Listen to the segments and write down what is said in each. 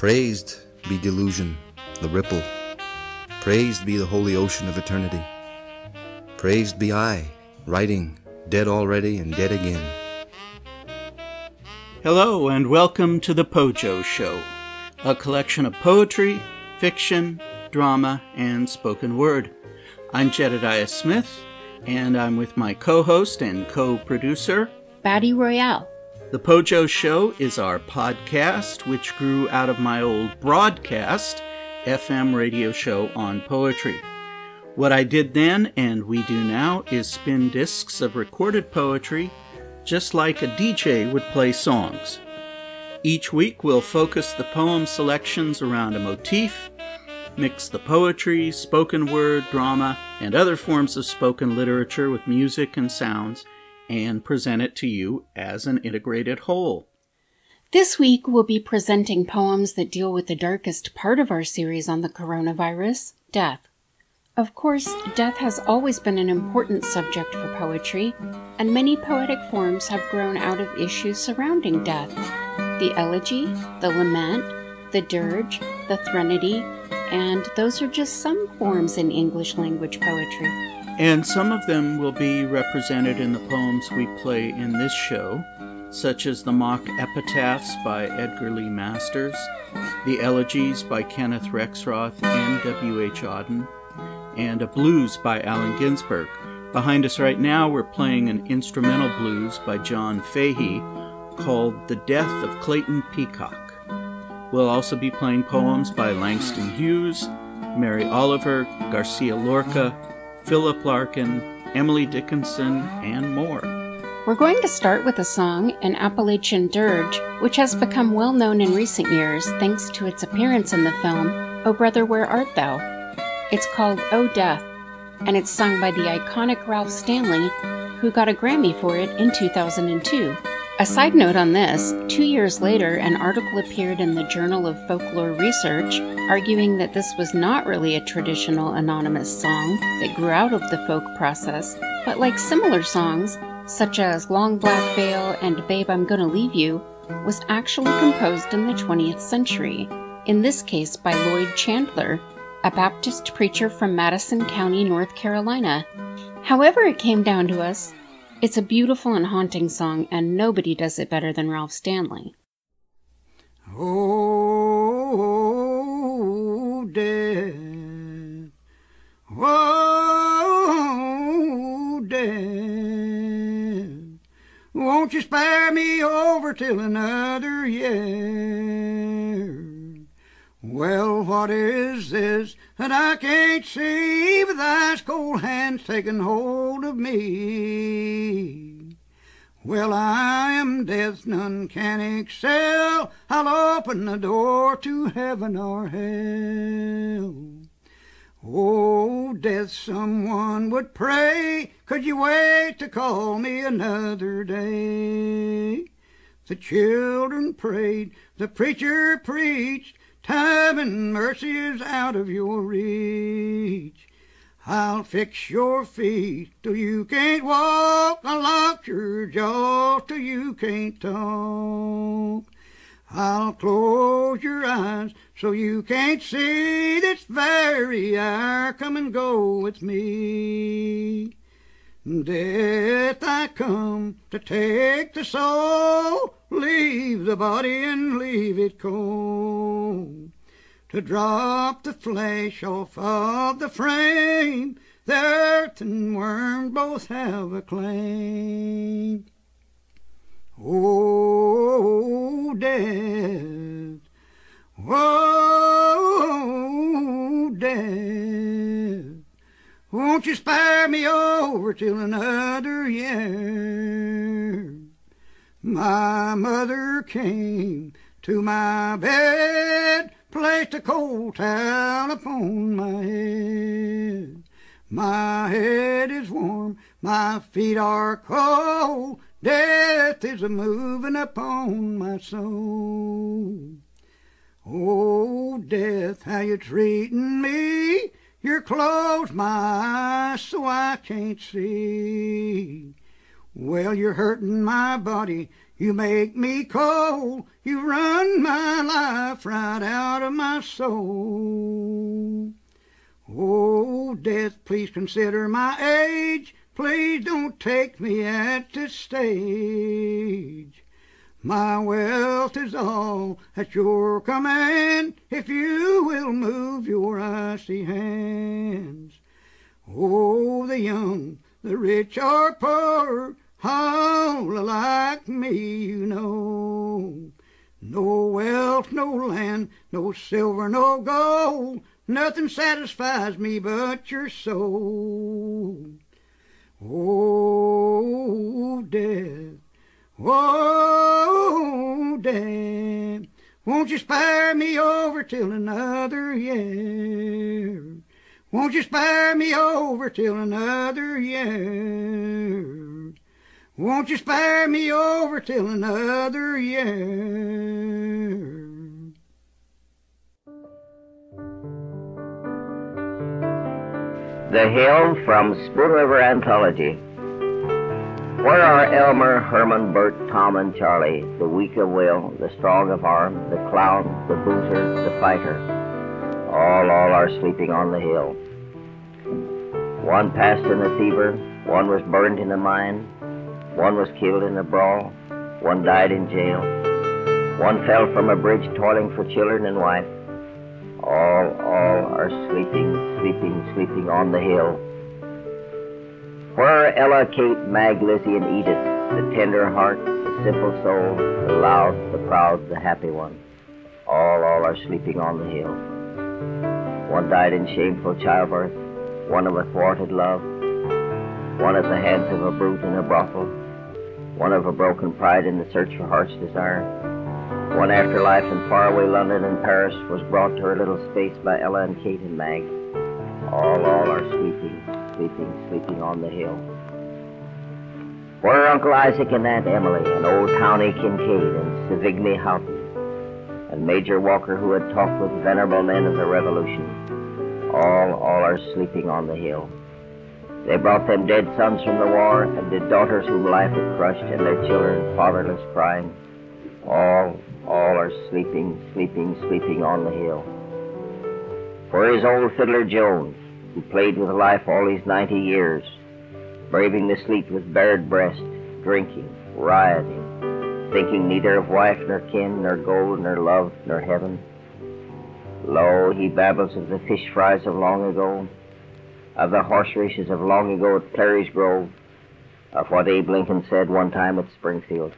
Praised be delusion, the ripple. Praised be the holy ocean of eternity. Praised be I, writing, dead already and dead again. Hello and welcome to the Pojo Show, a collection of poetry, fiction, drama, and spoken word. I'm Jedediah Smith, and I'm with my co-host and co-producer, Batty Royale. The Pojo Show is our podcast, which grew out of my old broadcast FM radio show on poetry. What I did then, and we do now, is spin discs of recorded poetry, just like a DJ would play songs. Each week we'll focus the poem selections around a motif, mix the poetry, spoken word, drama, and other forms of spoken literature with music and sounds, and present it to you as an integrated whole. This week we'll be presenting poems that deal with the darkest part of our series on the coronavirus, death. Of course, death has always been an important subject for poetry, and many poetic forms have grown out of issues surrounding death. The elegy, the lament, the dirge, the threnody, and those are just some forms in English language poetry. And some of them will be represented in the poems we play in this show, such as the mock epitaphs by Edgar Lee Masters, the elegies by Kenneth Rexroth and W.H. Auden, and a blues by Allen Ginsberg. Behind us right now, we're playing an instrumental blues by John Fahey called The Death of Clayton Peacock. We'll also be playing poems by Langston Hughes, Mary Oliver, Garcia Lorca, Philip Larkin, Emily Dickinson, and more. We're going to start with a song, an Appalachian dirge, which has become well known in recent years thanks to its appearance in the film, O Brother, Where Art Thou? It's called O Death, and it's sung by the iconic Ralph Stanley, who got a Grammy for it in 2002. A side note on this, 2 years later, an article appeared in the Journal of Folklore Research arguing that this was not really a traditional anonymous song that grew out of the folk process, but like similar songs, such as Long Black Veil and Babe, I'm Gonna Leave You, was actually composed in the 20th century, in this case by Lloyd Chandler, a Baptist preacher from Madison County, North Carolina. However it came down to us, it's a beautiful and haunting song, and nobody does it better than Ralph Stanley. Oh, death, oh, death, won't you spare me over till another year? Well, what is this that I can't see with ice cold hands taking hold of me? Well, I am death, none can excel. I'll open the door to heaven or hell. Oh, death, someone would pray, could you wait to call me another day? The children prayed, the preacher preached, time and mercy is out of your reach. I'll fix your feet till you can't walk. I'll lock your jaw till you can't talk. I'll close your eyes so you can't see this very hour. Come and go with me. Death, I come to take the soul, leave the body and leave it cold, to drop the flesh off of the frame, the earth and worm both have a claim. Oh, death, oh, death, won't you spare me over till another year? My mother came to my bed, placed a cold towel upon my head. My head is warm, my feet are cold, death is a-moving upon my soul. Oh, death, how you treating me? You're closed my eyes so I can't see. Well, you're hurting my body, You make me cold, you run my life right out of my soul. Oh, death, please consider my age. Please don't take me at this stage. My wealth is all at your command, if you will move your icy hands. Oh, the young, the rich or poor, all like me, you know. No wealth, no land, no silver, no gold, nothing satisfies me but your soul. Oh, death, oh, death, won't you spare me over till another year? Won't you spare me over till another year? Won't you spare me over till another year? The Hill from Spoon River Anthology. Where are Elmer, Herman, Bert, Tom, and Charlie, the weak of will, the strong of arm, the clown, the boozer, the fighter? All are sleeping on the hill. One passed in a fever, one was burned in a mine, one was killed in a brawl, one died in jail, one fell from a bridge toiling for children and wife. All are sleeping on the hill. Where are Ella, Kate, Mag, Lizzie, and Edith, the tender heart, the simple soul, the loud, the proud, the happy one? All are sleeping on the hill. One died in shameful childbirth, one of a thwarted love, one at the hands of a brute in a brothel, one of a broken pride in the search for heart's desire. One afterlife in faraway London and Paris was brought to her little space by Ella and Kate and Mag. All are sleeping on the hill. Where are Uncle Isaac and Aunt Emily, and old Townie Kincaid, and Savigny Houghton, and Major Walker, who had talked with venerable men of the Revolution? All are sleeping on the hill. They brought them dead sons from the war, and dead daughters whom life had crushed, and their children fatherless crying. All are sleeping on the hill. Where is old Fiddler Jones, who played with life all these 90 years, braving the sleet with bared breast, drinking, rioting, thinking neither of wife nor kin, nor gold, nor love, nor heaven? Lo, he babbles of the fish fries of long ago, of the horse races of long ago at Clary's Grove, of what Abe Lincoln said one time at Springfield.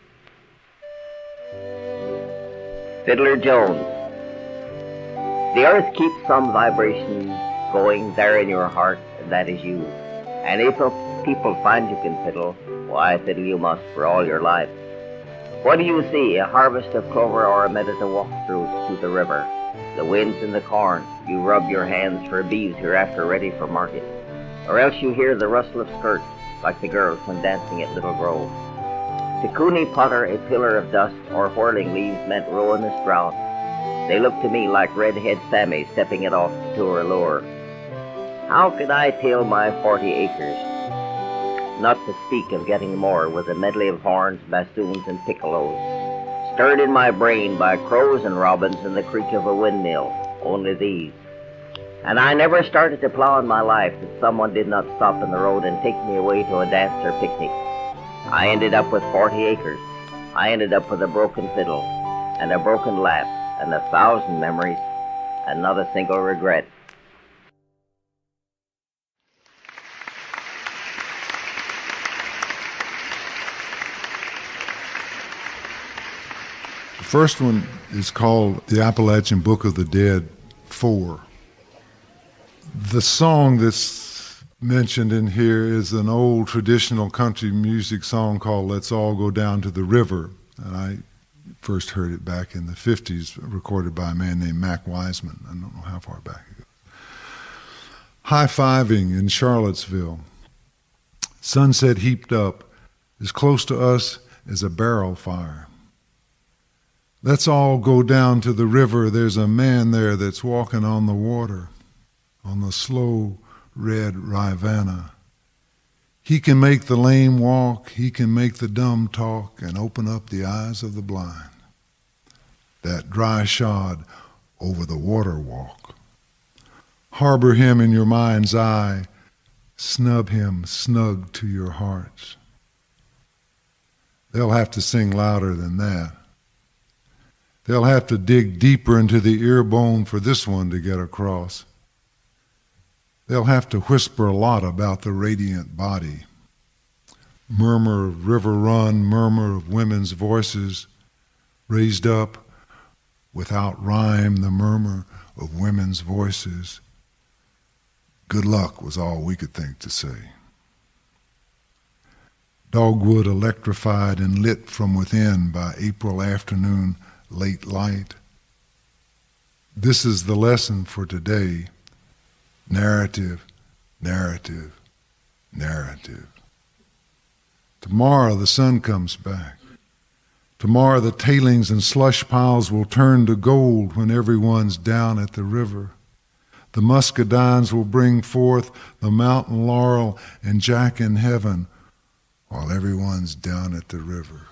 Fiddler Jones. The earth keeps some vibration going there in your heart, and that is you. And if people find you can fiddle, why, fiddle you must for all your life. What do you see, a harvest of clover or a meadow to walk through to the river? The winds in the corn, you rub your hands for beeves hereafter ready for market. Or else you hear the rustle of skirts, like the girls when dancing at Little Grove. To Cooney Potter, a pillar of dust or whirling leaves meant ruinous drought. They looked to me like redhead Sammy stepping it off to her lure. How could I till my 40 acres? Not to speak of getting more with a medley of horns, bassoons, and piccolos, stirred in my brain by crows and robins and the creak of a windmill, only these. And I never started to plow in my life that someone did not stop in the road and take me away to a dance or picnic. I ended up with 40 acres. I ended up with a broken fiddle, and a broken laugh, and 1,000 memories, and not a single regret. The first one is called The Appalachian Book of the Dead 4. The song that's mentioned in here is an old traditional country music song called Let's All Go Down to the River. And I first heard it back in the 50s, recorded by a man named Mac Wiseman. I don't know how far back it goes. High-fiving in Charlottesville. Sunset heaped up, as close to us as a barrel fire. Let's all go down to the river. There's a man there that's walking on the water, on the slow red Rivanna. He can make the lame walk, he can make the dumb talk, and open up the eyes of the blind. That dry shod over the water walk. Harbor him in your mind's eye, snub him snug to your hearts. They'll have to sing louder than that. They'll have to dig deeper into the ear bone for this one to get across. They'll have to whisper a lot about the radiant body. Murmur of river run, murmur of women's voices, raised up without rhyme, the murmur of women's voices. Good luck was all we could think to say. Dogwood electrified and lit from within by April afternoon late light. This is the lesson for today. Narrative, narrative, narrative. Tomorrow the sun comes back. Tomorrow the tailings and slush piles will turn to gold when everyone's down at the river. The muscadines will bring forth the mountain laurel and Jack in heaven while everyone's down at the river.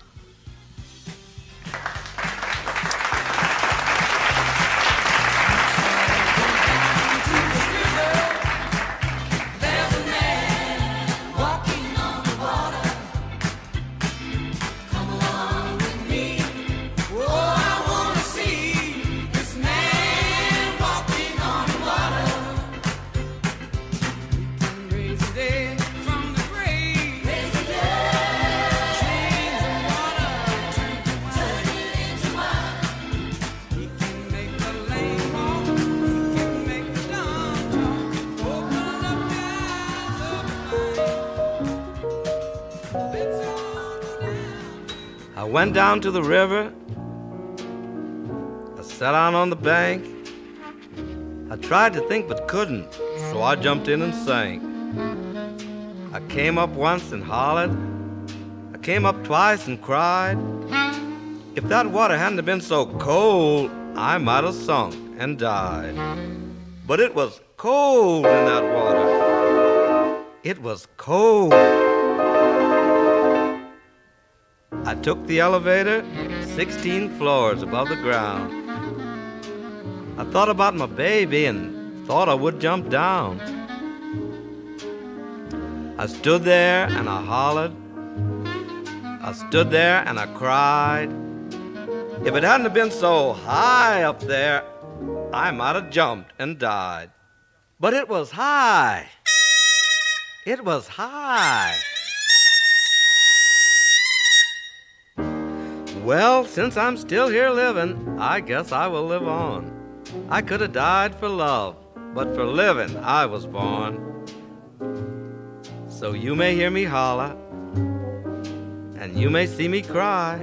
I went down to the river, I sat down on the bank. I tried to think but couldn't, so I jumped in and sank. I came up once and hollered, I came up twice and cried. If that water hadn't been so cold, I might have sunk and died. But it was cold in that water. It was cold. I took the elevator 16 floors above the ground. I thought about my baby and thought I would jump down. I stood there and I hollered. I stood there and I cried. If it hadn't been so high up there, I might have jumped and died. But it was high. It was high. Well, since I'm still here living, I guess I will live on. I could have died for love, but for living I was born. So you may hear me holler, and you may see me cry,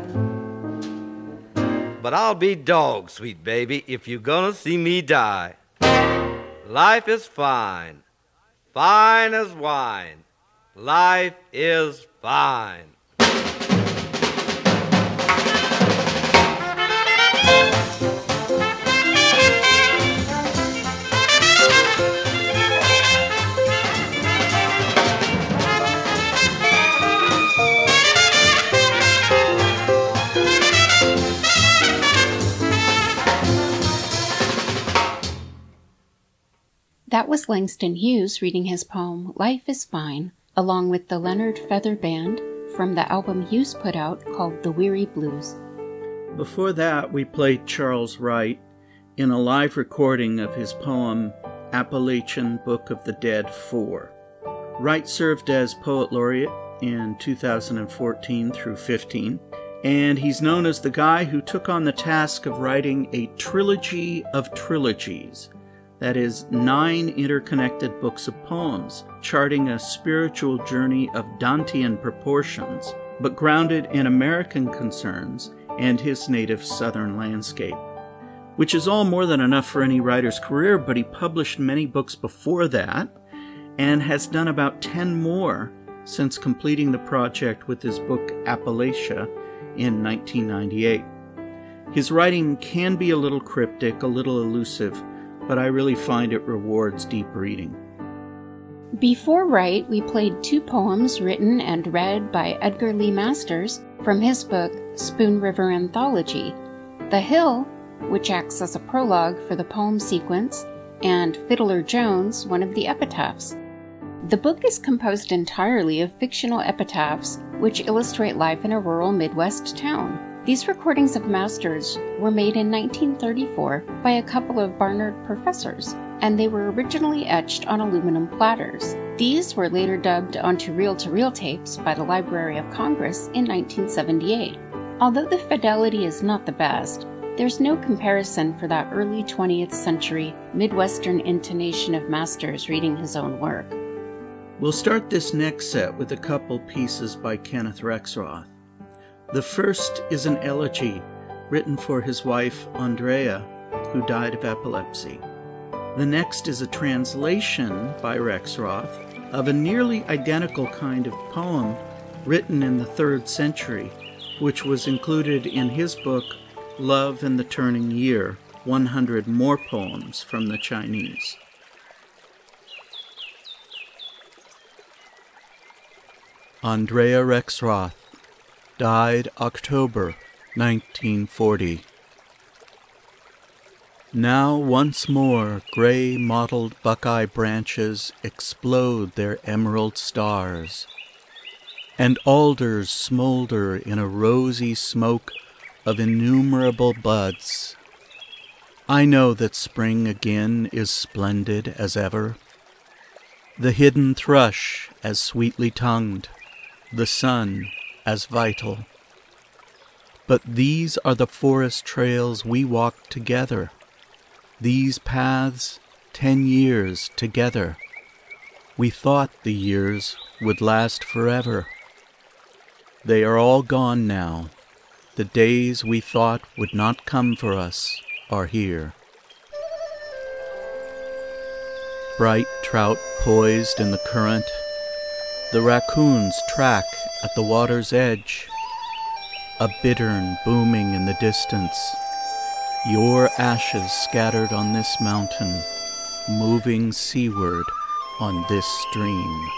but I'll be dog, sweet baby, if you're gonna see me die. Life is fine, fine as wine. Life is fine. That was Langston Hughes reading his poem Life is Fine, along with the Leonard Feather Band from the album Hughes put out called The Weary Blues. Before that, we played Charles Wright in a live recording of his poem Appalachian Book of the Dead 4. Wright served as Poet Laureate in 2014 through 15, and he's known as the guy who took on the task of writing a trilogy of trilogies. That is, 9 interconnected books of poems, charting a spiritual journey of Dantean proportions, but grounded in American concerns and his native southern landscape. Which is all more than enough for any writer's career, but he published many books before that, and has done about 10 more since completing the project with his book Appalachia in 1998. His writing can be a little cryptic, a little elusive, but I really find it rewards deep reading. Before Right, we played 2 poems written and read by Edgar Lee Masters from his book Spoon River Anthology, The Hill, which acts as a prologue for the poem sequence, and Fiddler Jones, one of the epitaphs. The book is composed entirely of fictional epitaphs which illustrate life in a rural Midwest town. These recordings of Masters were made in 1934 by a couple of Barnard professors, and they were originally etched on aluminum platters. These were later dubbed onto reel-to-reel tapes by the Library of Congress in 1978. Although the fidelity is not the best, there's no comparison for that early 20th century Midwestern intonation of Masters reading his own work. We'll start this next set with a couple pieces by Kenneth Rexroth. The first is an elegy written for his wife Andrea, who died of epilepsy. The next is a translation by Rexroth of a nearly identical kind of poem written in the 3rd century, which was included in his book Love and the Turning Year, 100 More Poems from the Chinese. Andrea Rexroth died October 1940. Now once more gray mottled buckeye branches explode their emerald stars, and alders smolder in a rosy smoke of innumerable buds. I know that spring again is splendid as ever, the hidden thrush as sweetly tongued, the sun as vital. But these are the forest trails we walked together, these paths 10 years together. We thought the years would last forever. They are all gone now. The days we thought would not come for us are here. Bright trout poised in the current, the raccoons track at the water's edge, a bittern booming in the distance, your ashes scattered on this mountain, moving seaward on this stream.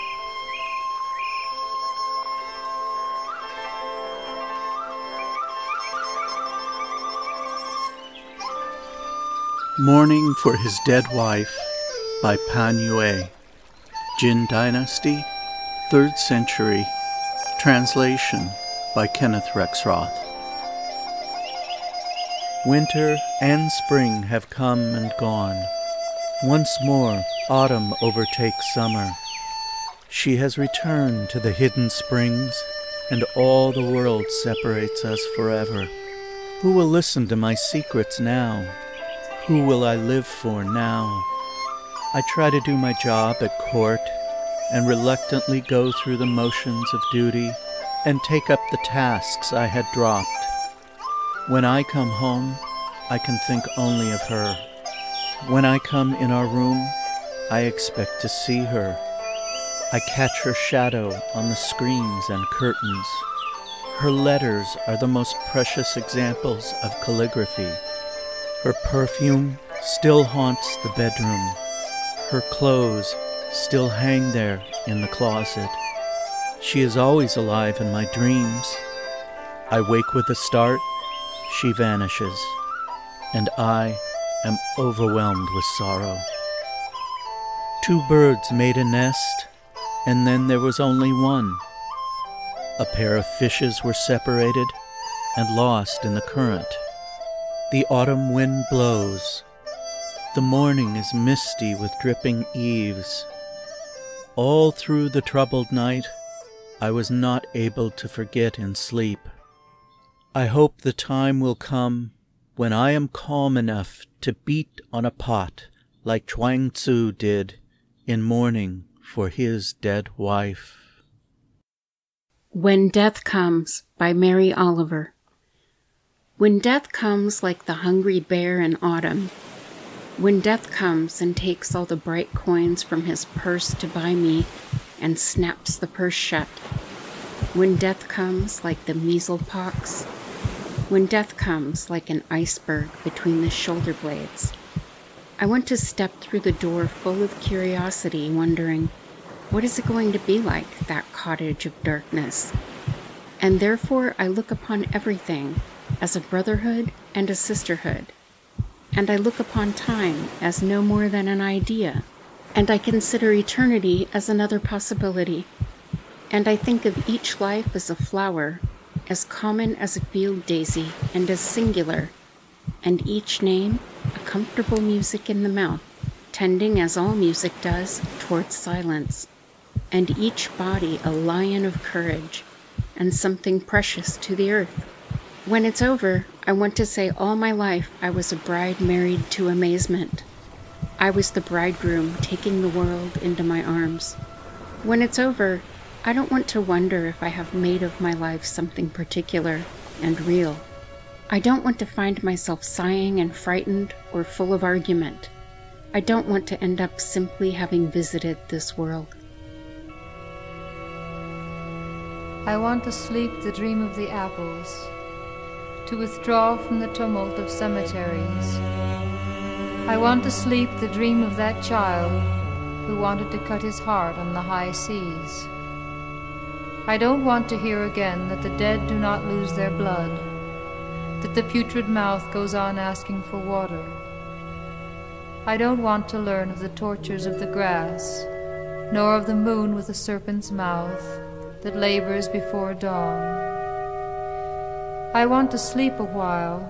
Mourning for His Dead Wife by Pan Yue, Jin Dynasty, 3rd century, translation by Kenneth Rexroth. Winter and spring have come and gone. Once more, autumn overtakes summer. She has returned to the hidden springs, and all the world separates us forever. Who will listen to my secrets now? Who will I live for now? I try to do my job at court and reluctantly go through the motions of duty and take up the tasks I had dropped. When I come home, I can think only of her. When I come in our room, I expect to see her. I catch her shadow on the screens and curtains. Her letters are the most precious examples of calligraphy. Her perfume still haunts the bedroom. Her clothes still hang there in the closet. She is always alive in my dreams. I wake with a start, she vanishes, and I am overwhelmed with sorrow. 2 birds made a nest, and then there was only one. A pair of fishes were separated and lost in the current. The autumn wind blows. The morning is misty with dripping eaves. All through the troubled night, I was not able to forget in sleep. I hope the time will come when I am calm enough to beat on a pot like Chuang Tzu did in mourning for his dead wife. When Death Comes by Mary Oliver. When death comes like the hungry bear in autumn, when death comes and takes all the bright coins from his purse to buy me and snaps the purse shut, when death comes like the measles pox, when death comes like an iceberg between the shoulder blades, I want to step through the door full of curiosity, wondering, What is it going to be like, that cottage of darkness? And therefore I look upon everything as a brotherhood and a sisterhood. And I look upon time as no more than an idea. And I consider eternity as another possibility. And I think of each life as a flower, as common as a field daisy, and as singular, and each name a comfortable music in the mouth, tending as all music does towards silence, and each body a lion of courage, and something precious to the earth. When it's over, I want to say all my life I was a bride married to amazement. I was the bridegroom taking the world into my arms. When it's over, I don't want to wonder if I have made of my life something particular and real. I don't want to find myself sighing and frightened or full of argument. I don't want to end up simply having visited this world. I want to sleep the dream of the apples, to withdraw from the tumult of cemeteries. I want to sleep the dream of that child who wanted to cut his heart on the high seas. I don't want to hear again that the dead do not lose their blood, that the putrid mouth goes on asking for water. I don't want to learn of the tortures of the grass, nor of the moon with a serpent's mouth that labors before dawn. I want to sleep a while,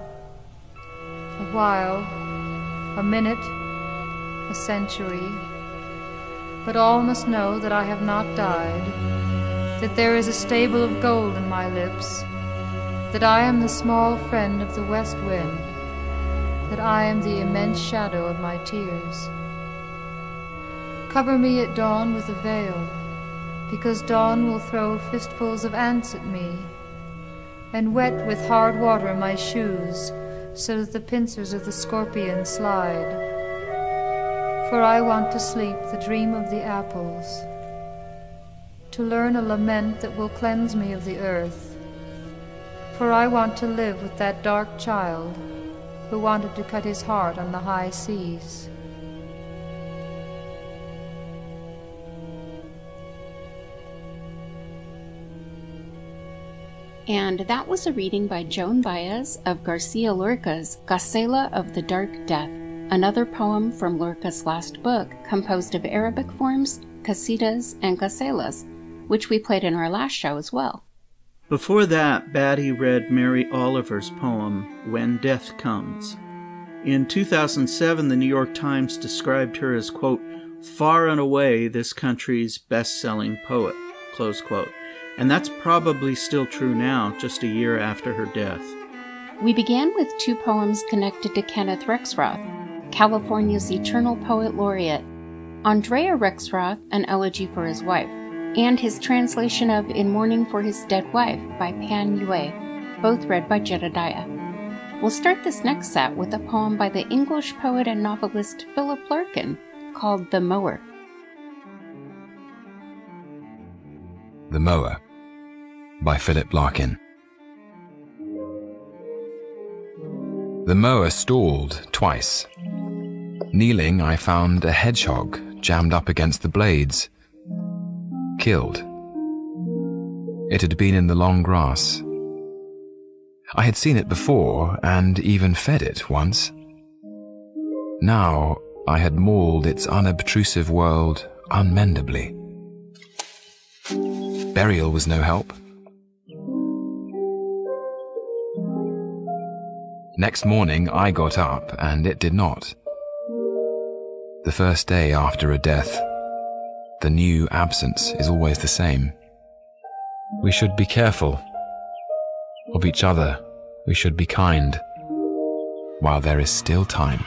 a minute, a century, but all must know that I have not died, that there is a stable of gold in my lips, that I am the small friend of the west wind, that I am the immense shadow of my tears. Cover me at dawn with a veil, because dawn will throw fistfuls of ants at me, and wet with hard water my shoes, so that the pincers of the scorpion slide. For I want to sleep the dream of the apples, to learn a lament that will cleanse me of the earth. For I want to live with that dark child who wanted to cut his heart on the high seas. And that was a reading by Joan Baez of Garcia Lorca's Gacela of the Dark Death, another poem from Lorca's last book, composed of Arabic forms, qasidas, and gacelas, which we played in our last show as well. Before that, Batty read Mary Oliver's poem, When Death Comes. In 2007, the New York Times described her as, quote, far and away this country's best-selling poet, close quote. And that's probably still true now, just a year after her death. We began with two poems connected to Kenneth Rexroth, California's Eternal Poet Laureate, Andrea Rexroth, an elegy for his wife, and his translation of In Mourning for His Dead Wife by Pan Yue, both read by Jedediah. We'll start this next set with a poem by the English poet and novelist Philip Larkin called The Mower. The Mower by Philip Larkin. The mower stalled twice. Kneeling, I found a hedgehog jammed up against the blades. Killed. It had been in the long grass. I had seen it before and even fed it once. Now I had mauled its unobtrusive world unmendably. Burial was no help. Next morning I got up, and it did not. The first day after a death, the new absence is always the same. We should be careful. Of each other, we should be kind, while there is still time.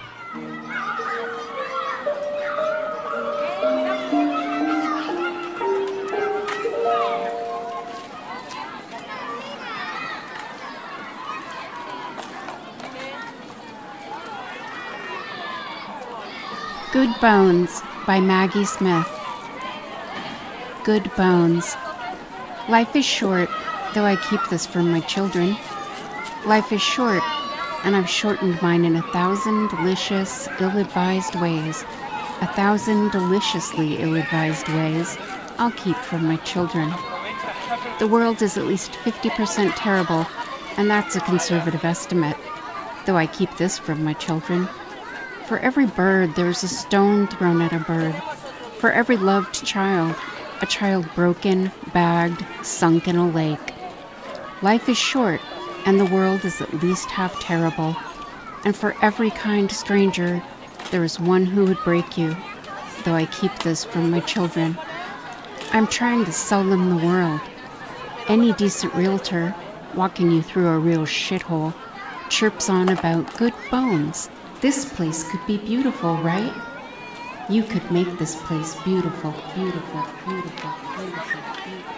Good Bones by Maggie Smith. Good bones. Life is short, though I keep this from my children. Life is short, and I've shortened mine in 1,000 delicious, ill-advised ways. 1,000 deliciously ill-advised ways. I'll keep from my children. The world is at least 50% terrible, and that's a conservative estimate, though I keep this from my children. For every bird, there's a stone thrown at a bird. For every loved child, a child broken, bagged, sunk in a lake. Life is short, and the world is at least half terrible. And for every kind stranger, there is one who would break you, though I keep this from my children. I'm trying to sell them the world. Any decent realtor, walking you through a real shithole, chirps on about good bones. This place could be beautiful, right? You could make this place beautiful, beautiful, beautiful, beautiful, beautiful.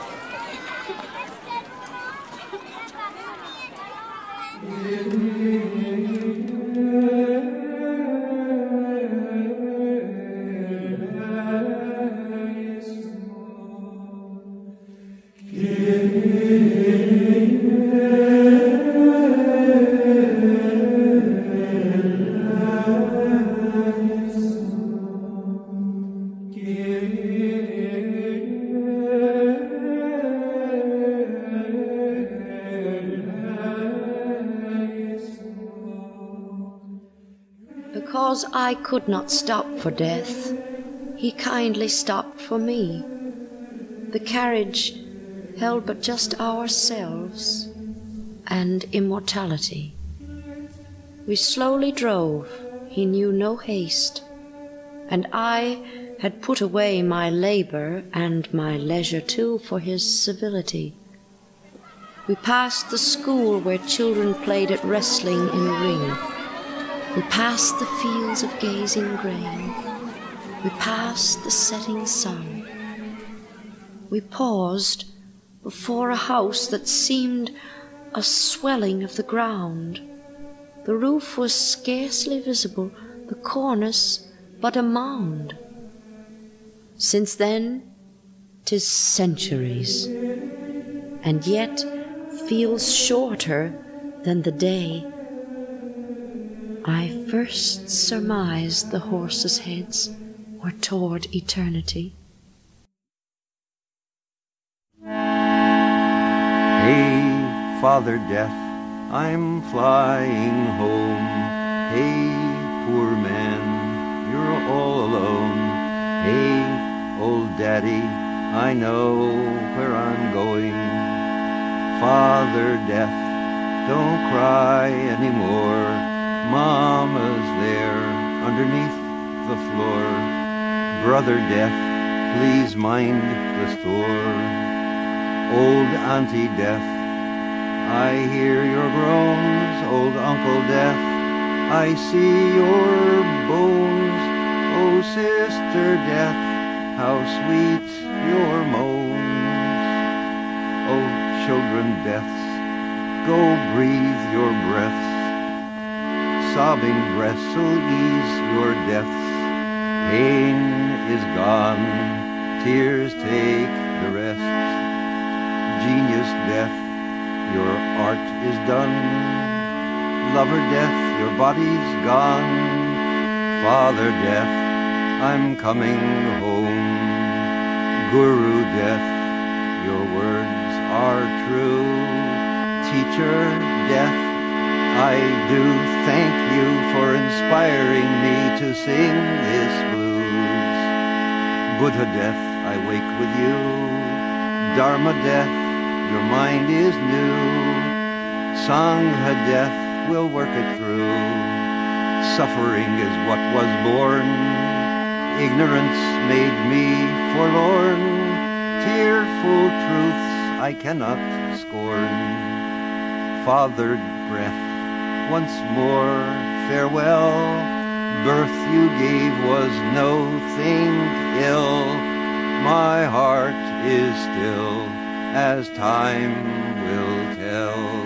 Because I could not stop for death, he kindly stopped for me. The carriage held but just ourselves and immortality. We slowly drove, he knew no haste, and I had put away my labor and my leisure too for his civility. We passed the school where children played at wrestling in a ring. We passed the fields of gazing grain. We passed the setting sun. We paused before a house that seemed a swelling of the ground. The roof was scarcely visible, the cornice but a mound. Since then, 'tis centuries, and yet feels shorter than the day I first surmised the horses' heads were toward eternity. Hey, Father Death, I'm flying home. Hey, poor man, you're all alone. Hey, old Daddy, I know where I'm going. Father Death, don't cry anymore. Mama's there underneath the floor. Brother Death, please mind the store. Old Auntie Death, I hear your groans. Old Uncle Death, I see your bones. Oh, Sister Death, how sweet your moans. Oh, children Deaths, go breathe your breaths. Sobbing breaths will ease your deaths. Pain is gone, tears take the rest. Genius Death, your art is done. Lover Death, your body's gone. Father Death, I'm coming home. Guru Death, your words are true. Teacher Death, I do thank you for inspiring me to sing this blues. Buddha Death, I wake with you. Dharma Death, your mind is new. Sangha Death will work it through. Suffering is what was born. Ignorance made me forlorn. Tearful truths I cannot scorn. Father Breath, once more farewell. Birth you gave was no thing ill. My heart is still, as time will tell.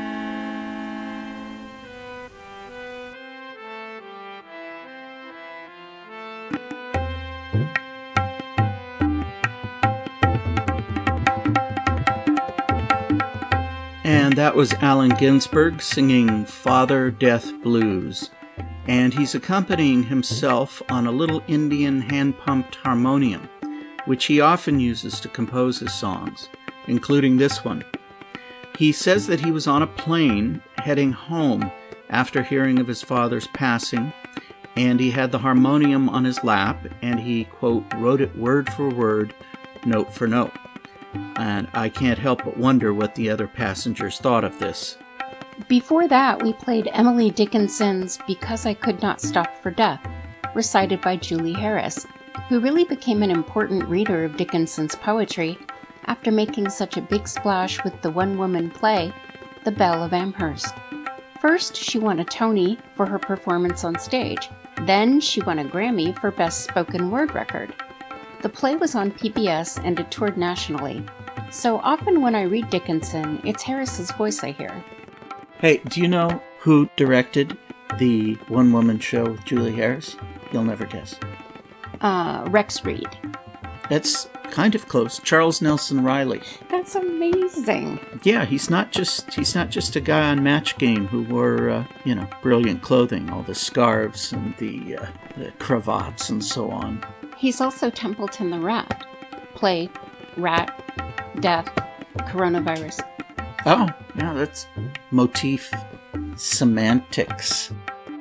And that was Allen Ginsberg singing Father Death Blues. And he's accompanying himself on a little Indian hand-pumped harmonium. which he often uses to compose his songs, including this one. He says that he was on a plane heading home after hearing of his father's passing, and he had the harmonium on his lap, and he, quote, wrote it word for word, note for note. And I can't help but wonder what the other passengers thought of this. Before that, we played Emily Dickinson's Because I Could Not Stop for Death, recited by Julie Harris, who really became an important reader of Dickinson's poetry after making such a big splash with the one-woman play, The Belle of Amherst. First, she won a Tony for her performance on stage. Then she won a Grammy for Best Spoken Word Record. The play was on PBS and it toured nationally. So often when I read Dickinson, it's Harris's voice I hear. Hey, do you know who directed the one-woman show with Julie Harris? You'll never guess. Rex Reed. That's kind of close. Charles Nelson Riley. That's amazing. Yeah, he's not just a guy on Match Game who wore, brilliant clothing, all the scarves and the cravats and so on. He's also Templeton the Rat. Play, rat, death, coronavirus. Oh, yeah, that's motif semantics.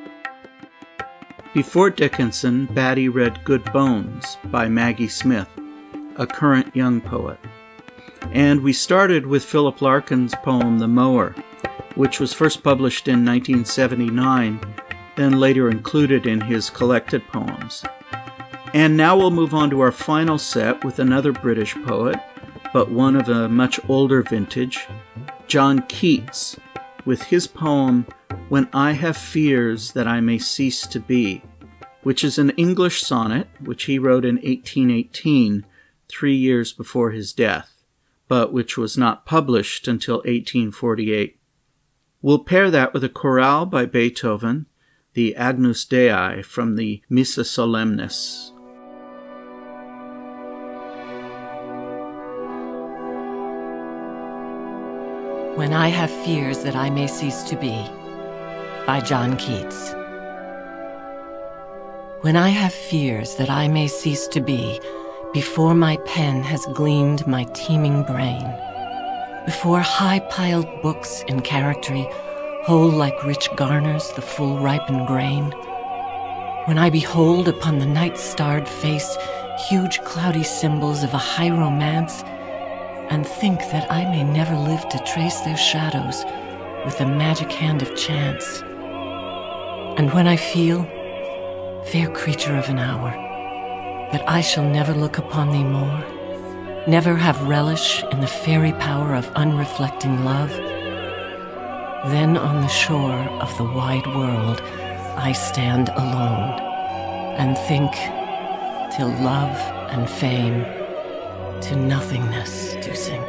Before Dickinson, Batty read Good Bones by Maggie Smith, a current young poet. And we started with Philip Larkin's poem The Mower, which was first published in 1979, then later included in his collected poems. And now we'll move on to our final set with another British poet, but one of a much older vintage, John Keats, with his poem When I Have Fears That I May Cease to Be, which is an English sonnet which he wrote in 1818, 3 years before his death, but which was not published until 1848. We'll pair that with a chorale by Beethoven, the Agnus Dei from the Missa Solemnis. When I Have Fears That I May Cease to Be, by John Keats. When I have fears that I may cease to be, before my pen has gleaned my teeming brain, before high-piled books in charactery hold like rich garners the full ripened grain, when I behold upon the night-starred face huge cloudy symbols of a high romance, and think that I may never live to trace their shadows with the magic hand of chance. And when I feel, fair creature of an hour, that I shall never look upon thee more, never have relish in the fairy power of unreflecting love, then on the shore of the wide world I stand alone, and think till love and fame to nothingness do sink.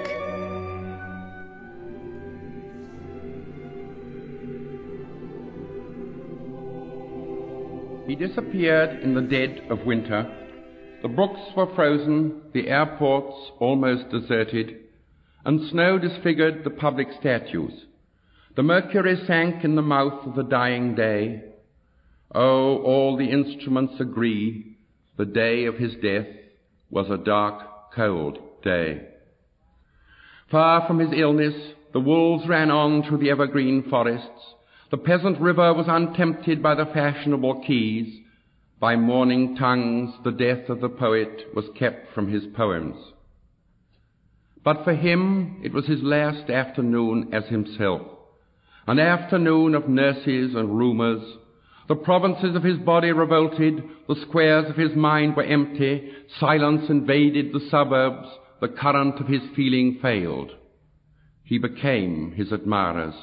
He disappeared in the dead of winter. The brooks were frozen, the airports almost deserted, and snow disfigured the public statues. The mercury sank in the mouth of the dying day. Oh, all the instruments agree, the day of his death was a dark, cold day. Far from his illness, the wolves ran on through the evergreen forests. The peasant river was untempted by the fashionable quays. By mourning tongues, the death of the poet was kept from his poems. But for him, it was his last afternoon as himself, an afternoon of nurses and rumours. The provinces of his body revolted, the squares of his mind were empty, silence invaded the suburbs, the current of his feeling failed. He became his admirers.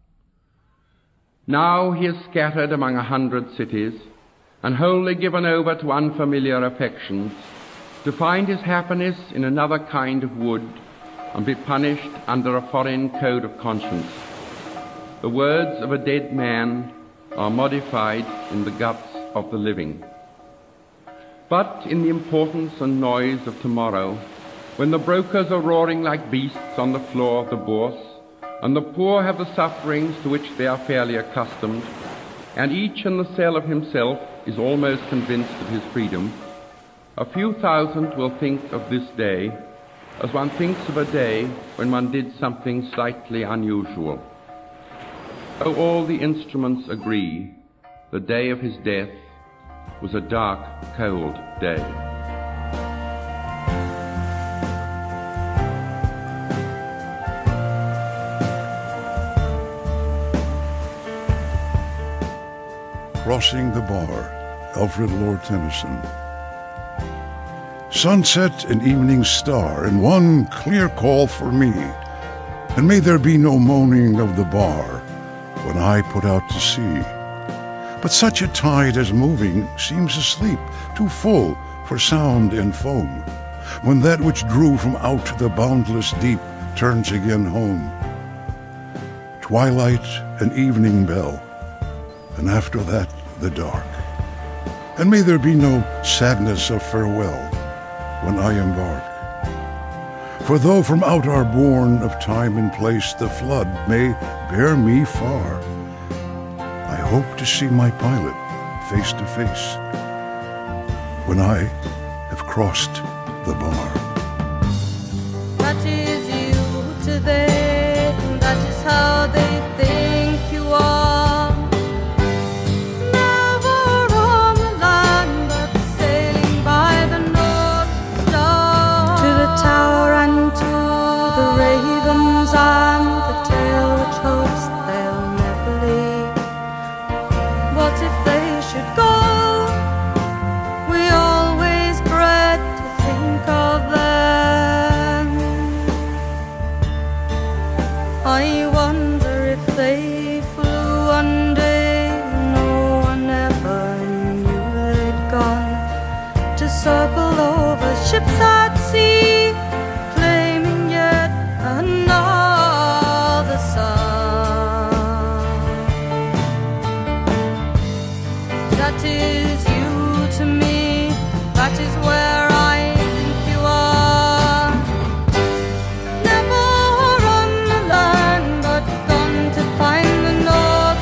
Now he is scattered among 100 cities, and wholly given over to unfamiliar affections, to find his happiness in another kind of wood, and be punished under a foreign code of conscience. The words of a dead man are modified in the guts of the living. But in the importance and noise of tomorrow, when the brokers are roaring like beasts on the floor of the bourse, and the poor have the sufferings to which they are fairly accustomed, and each in the cell of himself is almost convinced of his freedom, A few thousand will think of this day as one thinks of a day when one did something slightly unusual. Oh, all the instruments agree, the day of his death was a dark, cold day. Crossing the Bar, Alfred Lord Tennyson. Sunset and evening star, and one clear call for me, and may there be no moaning of the bar when I put out to sea. But such a tide as moving seems asleep, too full for sound and foam, when that which drew from out the boundless deep turns again home. Twilight and evening bell, and after that the dark. And may there be no sadness of farewell when I embark. For though from out our bourne of time and place the flood may bear me far, I hope to see my pilot face to face when I have crossed the bar. That is you to them, that is how they think you are. And the tale which hopes they'll never leave. What if they should go? We always dread to think of them. I wonder if they flew one day, no one ever knew they'd gone to circle over ships at sea, claiming yet another sun. That is you to me, that is where I think you are. Never on the land, but gone to find the North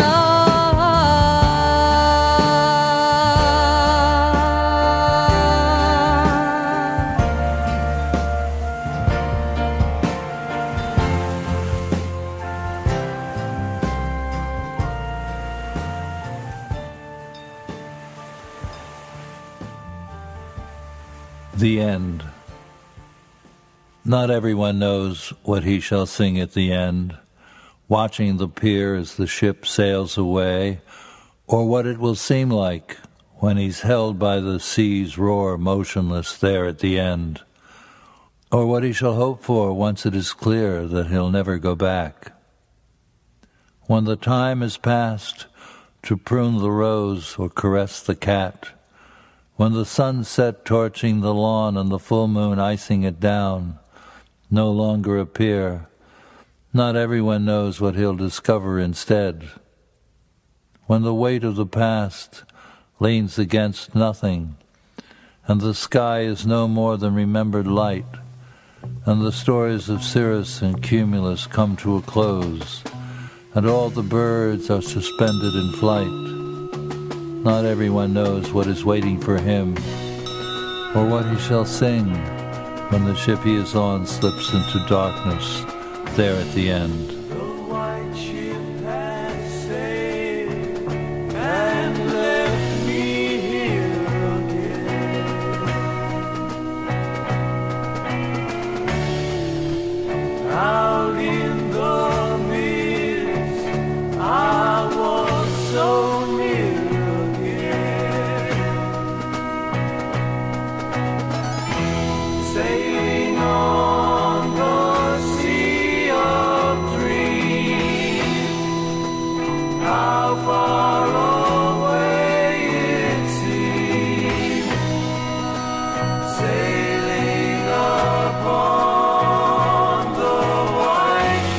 The end. Not everyone knows what he shall sing at the end, watching the pier as the ship sails away, or what it will seem like when he's held by the sea's roar motionless there at the end, or what he shall hope for once it is clear that he'll never go back. When the time is past to prune the rose or caress the cat, when the sunset torching the lawn and the full moon icing it down no longer appear, not everyone knows what he'll discover instead. When the weight of the past leans against nothing, and the sky is no more than remembered light, and the stories of Cirrus and Cumulus come to a close, and all the birds are suspended in flight, not everyone knows what is waiting for him, or what he shall sing when the ship he is on slips into darkness there at the end. Out in the mist, I was so near again, sailing on the sea of dreams. How far away it seemed, sailing upon the white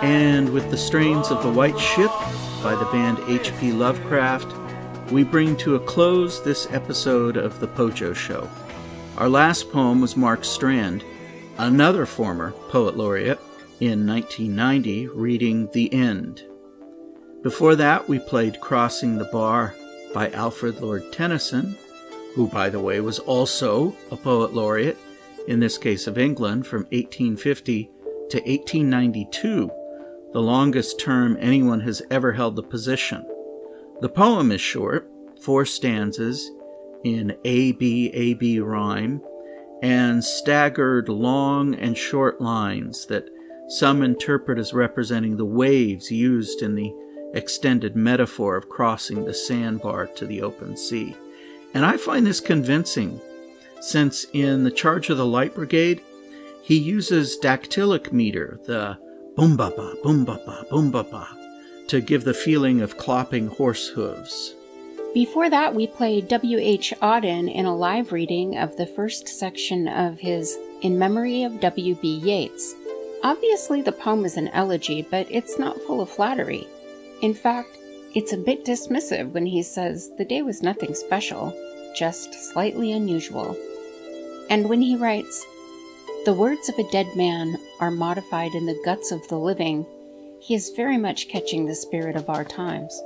And with the strains of The White Ship by the band H.P. Lovecraft, we bring to a close this episode of The Pojo Show. Our last poem was Mark Strand, another former poet laureate, in 1990, reading The End. Before that, we played Crossing the Bar by Alfred Lord Tennyson, who, by the way, was also a poet laureate, in this case of England, from 1850 to 1892, the longest term anyone has ever held the position. The poem is short, 4 stanzas in A-B rhyme, and staggered long and short lines that some interpret as representing the waves used in the extended metaphor of crossing the sandbar to the open sea. And I find this convincing, since in The Charge of the Light Brigade, he uses dactylic meter, the boom-ba-ba, boom-ba-ba, boom-ba-ba, to give the feeling of clopping horse hooves. Before that, we played W.H. Auden in a live reading of the first section of his In Memory of W.B. Yeats. Obviously, the poem is an elegy, but it's not full of flattery. In fact, it's a bit dismissive when he says the day was nothing special, just slightly unusual. And when he writes, "The words of a dead man are modified in the guts of the living," he is very much catching the spirit of our times.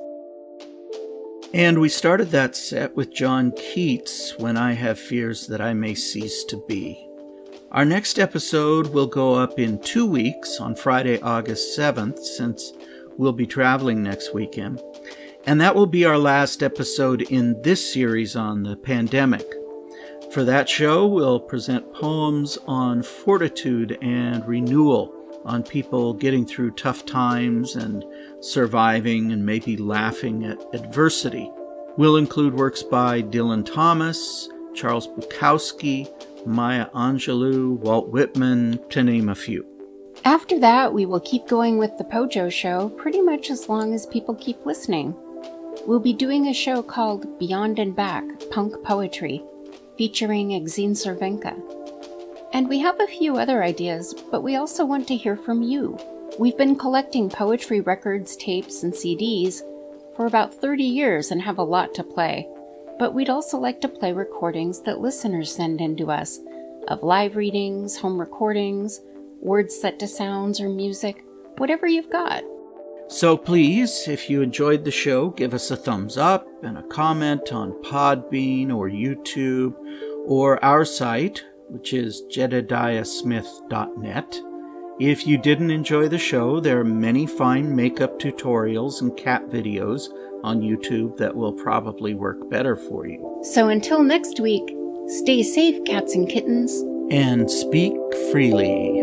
And we started that set with John Keats, When I Have Fears That I May Cease to Be. Our next episode will go up in 2 weeks on Friday, August 7th, since we'll be traveling next weekend. And that will be our last episode in this series on the pandemic. For that show, we'll present poems on fortitude and renewal, on people getting through tough times and surviving and maybe laughing at adversity. We'll include works by Dylan Thomas, Charles Bukowski, Maya Angelou, Walt Whitman, to name a few. After that, we will keep going with the Pojo Show pretty much as long as people keep listening. We'll be doing a show called Beyond and Back, Punk Poetry, featuring Exene Cervenka. And we have a few other ideas, but we also want to hear from you. We've been collecting poetry records, tapes, and CDs for about 30 years and have a lot to play. But we'd also like to play recordings that listeners send in to us, of live readings, home recordings, words set to sounds or music, whatever you've got. So please, if you enjoyed the show, give us a thumbs up and a comment on Podbean or YouTube or our site, which is jedediahsmith.net. If you didn't enjoy the show, there are many fine makeup tutorials and cat videos on YouTube that will probably work better for you. So until next week, stay safe, cats and kittens. And speak freely.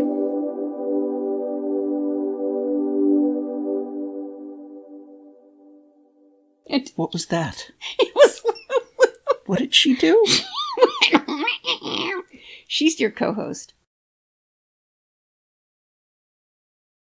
What was that? What did she do? She's your co-host.